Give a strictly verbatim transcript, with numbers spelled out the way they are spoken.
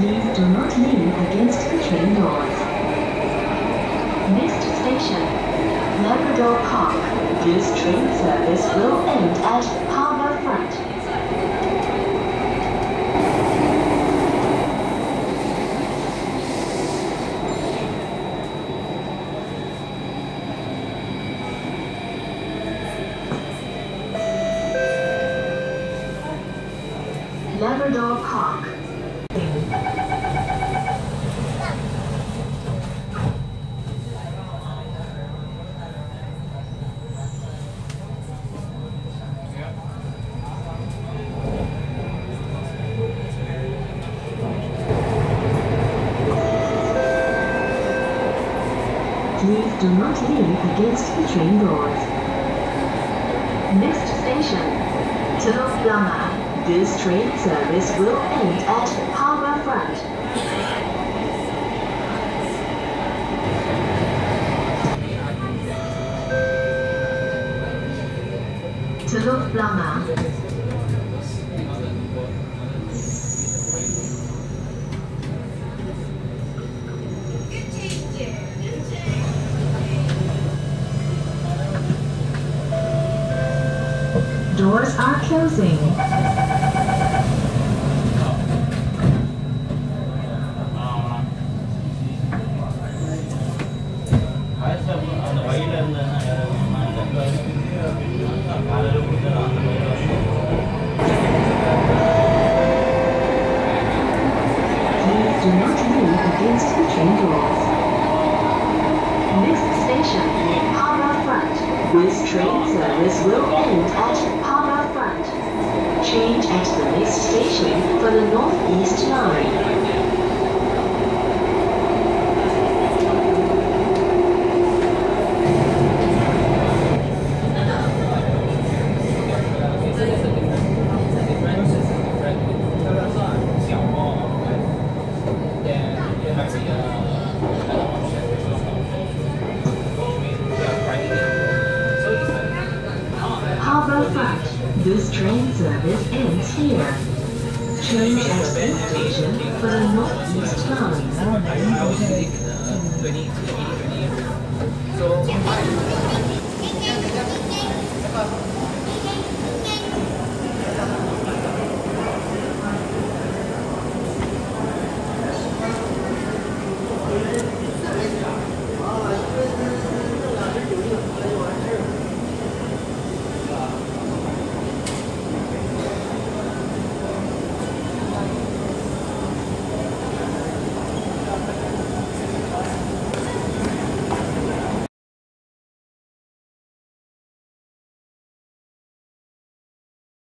Please do not lean against the train doors. Next station, Labrador Park. This train service will end at Harbour Front. Labrador Park. Please do not lean against the train doors. Next station, Teluk Blangah. This train service will end at Harbour Front. Teluk Blangah. Doors are closing. Please do not lean against the train doors. Next station, Harbour Front. This train service will end at Harbour Front. Change at the next station for the North East Line. Harbour Front. This train service ends here. Change at this station for the North East Line.